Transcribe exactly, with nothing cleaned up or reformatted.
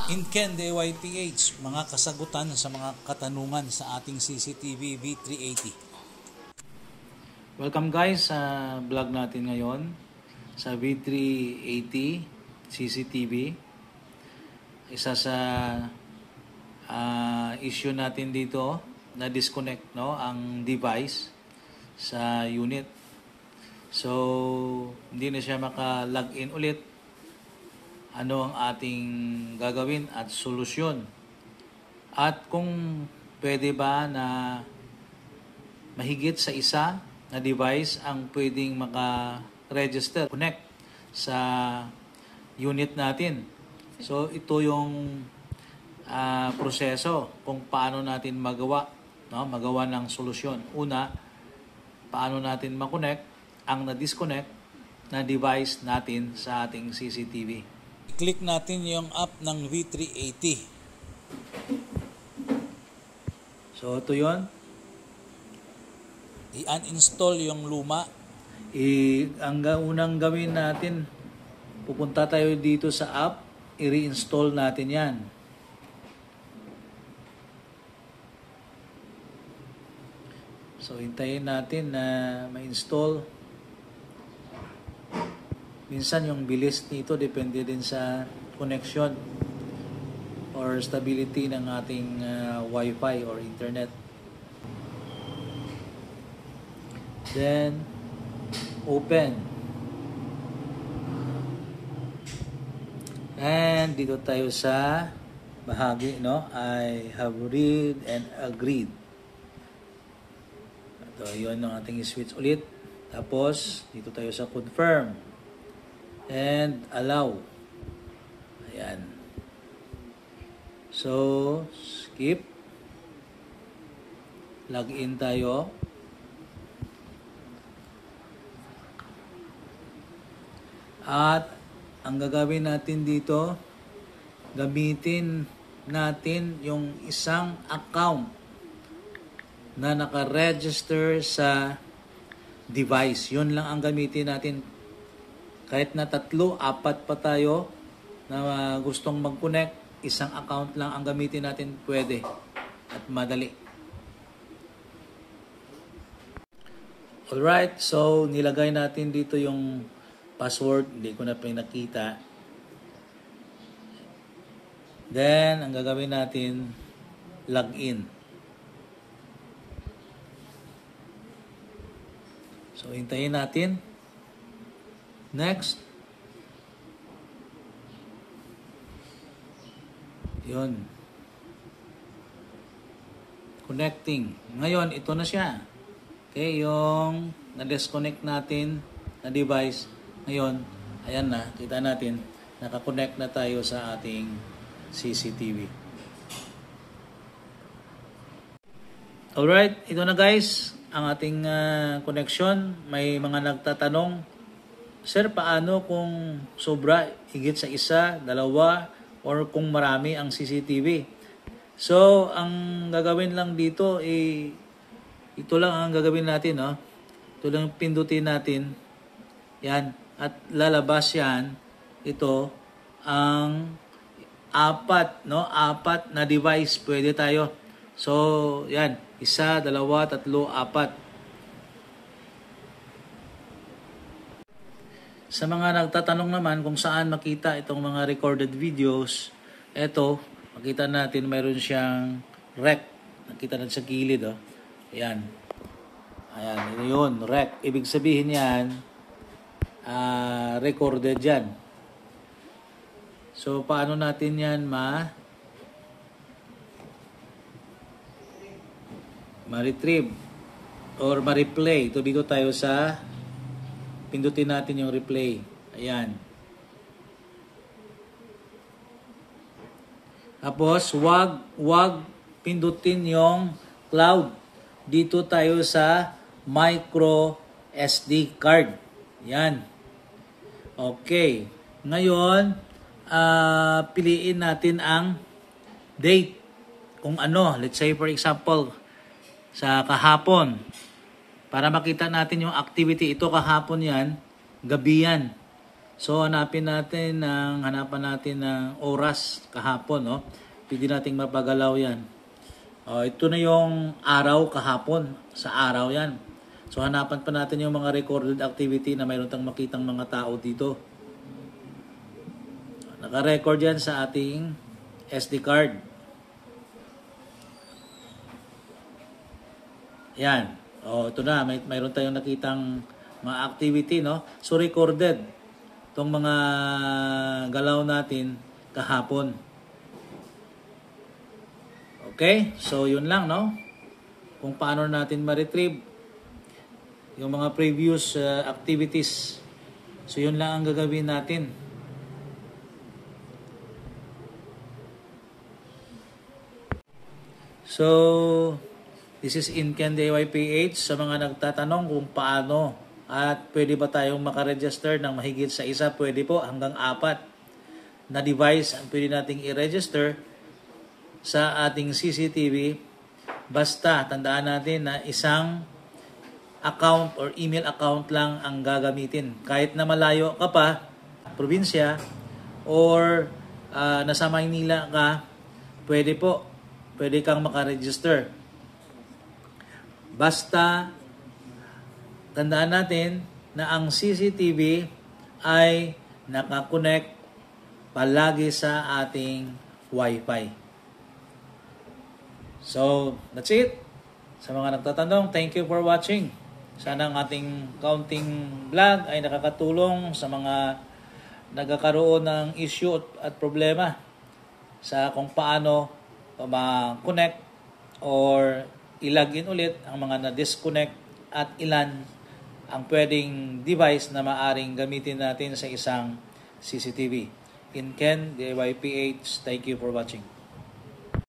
In Ken D Y P H, mga kasagutan sa mga katanungan sa ating C C T V V three eighty. Welcome guys sa vlog natin ngayon sa V three eighty C C T V. Isa sa uh, issue natin dito na disconnect, no, ang device sa unit. So hindi na siya maka-login ulit. Ano ang ating gagawin at solusyon? At kung pwede ba na mahigit sa isa na device ang pwedeng maka-register, connect sa unit natin. So ito yung uh, proseso kung paano natin magawa, no? magawa ng solusyon. Una, paano natin makonect ang na-disconnect na device natin sa ating C C T V. I-click natin yung app ng V three eighty. So ito yun. I-uninstall yung luma. I ang unang gawin natin, pupunta tayo dito sa app, i-reinstall natin yan. So hintayin natin na ma-install. Minsan yung bilis nito depende din sa connection or stability ng ating uh, Wi-Fi or internet. Then open. And dito tayo sa bahagi, no? I have read and agreed. Ito, yun ang ating switch ulit. Tapos dito tayo sa confirm. And allow. Ayan. So, skip. Login tayo. At ang gagawin natin dito, gamitin natin yung isang account na naka-register sa device. Yun lang ang gamitin natin. Kahit na tatlo, apat pa tayo na gustong mag-connect, isang account lang ang gamitin natin, pwede at madali. Alright, so nilagay natin dito yung password, hindi ko na pinakita. Then, ang gagawin natin, login. So, hintayin natin. Next. Yun. Connecting. Ngayon, ito na siya. Okay, yung na-disconnect natin na device. Ngayon, ayan na. Kita natin. Naka-connect na tayo sa ating C C T V. Alright, ito na guys. Ang ating uh, connection. May mga nagtatanong, Sir, paano kung sobra, higit sa isa, dalawa, or kung marami ang C C T V? So, ang gagawin lang dito, eh, ito lang ang gagawin natin, no? Ito lang pindutin natin. Yan. At lalabas yan, ito, ang apat, no? Apat na device, pwede tayo. So, yan. Isa, dalawa, tatlo, apat. Sa mga nagtatanong naman kung saan makita itong mga recorded videos, eto, makita natin mayroon siyang rec. Nakita natin sa gilid, oh. Ayan. Ayan, yun, rec. Ibig sabihin yan, uh, recorded yan. So, paano natin yan ma ma-retrieve or ma-replay? Ito dito tayo sa pindutin natin yung replay. Ayan. Tapos, wag, wag pindutin yung cloud. Dito tayo sa micro S D card. Ayan. Okay. Ngayon, uh, piliin natin ang date. Kung ano, let's say for example, sa kahapon. Para makita natin yung activity. Ito kahapon yan, gabi yan. So hanapin natin ng hanapan natin ng oras kahapon, no? Pwede nating mapagalaw 'yan. Oh, ito na yung araw kahapon, sa araw 'yan. So hanapan pa natin yung mga recorded activity na mayroon tang makitang mga tao dito. Naka-record 'yan sa ating S D card. Yan. Oh, ito na, may mayroon tayong nakitang mga activity, no? So recorded tong mga galaw natin kahapon. Okay? So yun lang, no? Kung paano natin ma-retrieve yung mga previous uh, activities. So yun lang ang gagawin natin. So this is Inken D I Y P H sa mga nagtatanong kung paano at pwede ba tayong makaregister ng mahigit sa isa, pwede po hanggang apat na device ang pwede nating i-register sa ating C C T V. Basta tandaan natin na isang account or email account lang ang gagamitin. Kahit na malayo ka pa, probinsya, or uh, nasa Maynila ka, pwede po, pwede kang makaregister. Basta tandaan natin na ang C C T V ay nakakonect palagi sa ating Wi-Fi. So, that's it. Sa mga nagtatanong, thank you for watching. Sana ang ating counting vlog ay nakakatulong sa mga nagkakaroon ng issue at problema sa kung paano ma-connect or i-login ulit ang mga na-disconnect at ilan ang pwedeng device na maaring gamitin natin sa isang C C T V. Inken D I Y P H, thank you for watching.